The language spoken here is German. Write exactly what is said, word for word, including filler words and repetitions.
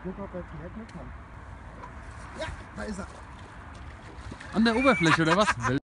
gucken, ob er vielleicht mit kann. Ja, da ist er. An der Oberfläche oder was?